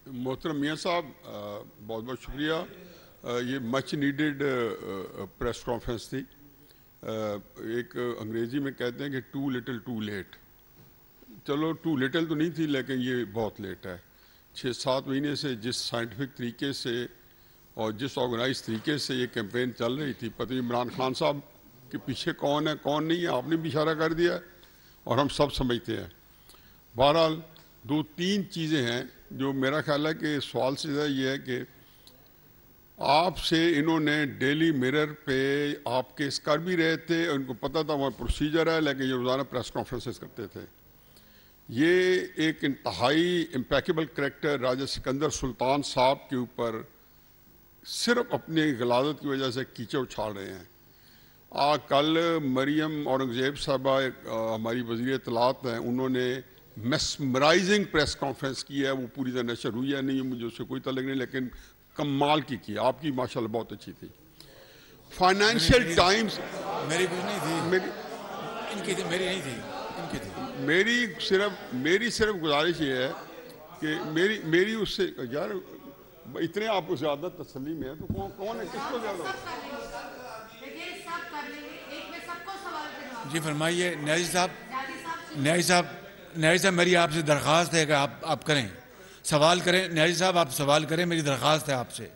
محترم میاں صاحب بہت بہت شکریہ. یہ مچ نیڈڈ پریس کانفرنس تھی. ایک انگریزی میں کہتے ہیں کہ ٹو لٹل ٹو لیٹ. چلو ٹو لٹل تو نہیں تھی لیکن یہ بہت لیٹ ہے. 6-7 مہینے سے جس سائنٹیفک طریقے سے اور جس آرگنائز طریقے سے یہ کیمپین چل رہی تھی، پتہ نہیں عمران خان صاحب کے پیچھے کون ہے کون نہیں ہے، آپ نے بھی اشارہ کر دیا اور ہم سب سمجھتے ہیں. بہرحال 2-3 چیزیں ہیں جو میرا خیال ہے کہ سوال سے زیادہ یہ ہے کہ آپ سے انہوں نے ڈیلی میرر پہ آپ کیس کر بھی رہے تھے، ان کو پتہ تھا وہ پروسیجر ہے، لیکن یہ روزانہ پریس کانفرنسز کرتے تھے. یہ ایک انتہائی امپیکیبل کریکٹر راجہ سکندر سلطان صاحب کے اوپر صرف اپنی غلاظت کی وجہ سے کیچڑ اچھال رہے ہیں. کل مریم اورنگزیب صاحبہ ہماری وزیر اطلاعات ہیں، انہوں نے میسمرائزنگ پریس کانفرنس کی ہے. وہ پوری طرح نشر ہوئی ہے نہیں، مجھے اس سے کوئی تعلق نہیں، لیکن کمال کی آپ کی ماشاءاللہ بہت اچھی تھی. فائنینشیل ٹائمز میری کچھ نہیں تھی، ان کی تھی، میری نہیں تھی، ان کی تھی. میری صرف گزارش یہ ہے کہ میری اس سے یار اتنے آپ کو زیادہ تسلی میں ہے تو کون ہے، کس کو زیادہ؟ جی فرمائیے نیازی صاحب. نیازی صاحب میری آپ سے درخواست ہے کہ آپ کریں، سوال کریں. نیازی صاحب آپ سوال کریں، میری درخواست ہے آپ سے.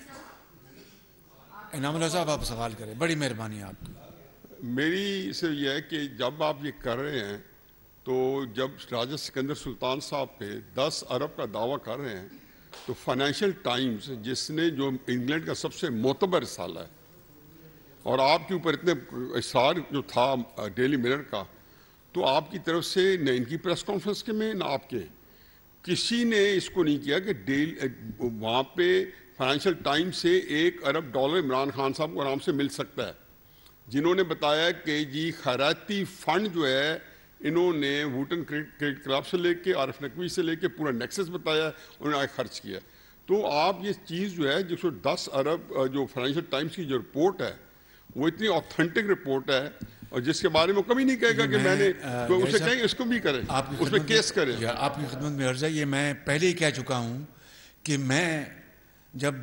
انعام اللہ صاحب آپ سوال کریں، بڑی مہربانی ہے آپ کی. میری صرف یہ ہے کہ جب آپ یہ کر رہے ہیں تو جب راجہ سکندر سلطان صاحب پہ 10 ارب کا دعویٰ کر رہے ہیں تو فائنینشیل ٹائمز جس نے جو انگلینڈ کا سب سے معتبر رسالہ ہے اور آپ کے اوپر اتنے اصرار جو تھا ڈیلی میرر کا، تو آپ کی طرف سے نہ ان کی پریس کانفرنس کے میں نہ آپ کے کسی نے اس کو نہیں کیا کہ وہاں پہ فائنینشیل ٹائمز سے $1 ارب عمران خان صاحب کو آرام سے مل سکتا ہے. جنہوں نے بتایا کہ جی خیراتی فنڈ جو ہے انہوں نے ووٹن کریڈٹ کلب سے لے کے عارف نقوی سے لے کے پورا نیکسس بتایا، انہوں نے خرچ کیا. تو آپ یہ چیز جو ہے جس کو 10 ارب جو فائنینشیل ٹائمز کی جو رپورٹ ہے وہ اتنی آتھینٹک رپورٹ ہے اور جس کے بارے میں کبھی نہیں کہے گا کہ میں نے تو اسے کہیں اس کو بھی کریں، اس میں کیس کریں. آپ کی خدمت میں عرض ہے، یہ میں پہلے ہی کہہ چکا ہوں کہ میں جب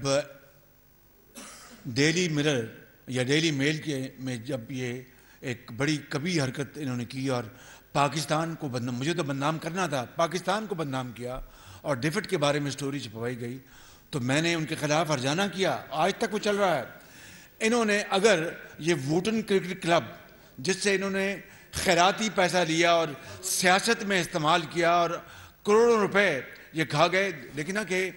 ڈیلی مرر یا ڈیلی میل کے میں جب یہ ایک بڑی کبھی حرکت انہوں نے کی اور پاکستان کو بدنام، مجھے تو بدنام کرنا تھا، پاکستان کو بدنام کیا اور ڈیفٹ کے بارے میں سٹوری چھپوائی گئی، تو میں نے ان کے خلاف ہرجانہ کیا. آج تک وہ چل رہا ہے. انہوں نے اگر یہ ووٹن کرکٹ کلب جس سے انہوں نے خیراتی پیسہ لیا اور سیاست میں استعمال کیا اور کروڑوں روپے یہ کھا گئے، دیکھنا کہ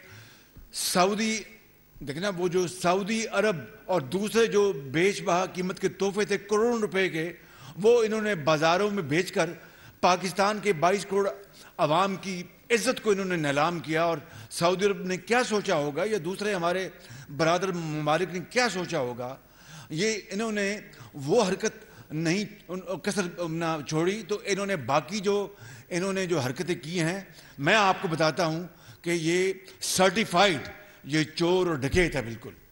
وہ جو سعودی عرب اور دوسرے جو بیش بہا قیمت کے تحفے تھے کروڑوں روپے کے، وہ انہوں نے بازاروں میں بیچ کر پاکستان کے 22 کروڑ عوام کی عزت کو انہوں نے نیلام کیا. اور سعودی عرب نے کیا سوچا ہوگا یا دوسرے ہمارے برادر ممالک نے کیا سوچا ہوگا، یہ انہوں نے وہ حرکت نہیں کسر نہ چھوڑی. تو انہوں نے باقی انہوں نے جو حرکتیں کی ہیں، میں آپ کو بتاتا ہوں کہ یہ سرٹیفائیڈ یہ چور اور ڈکیت ہے بالکل.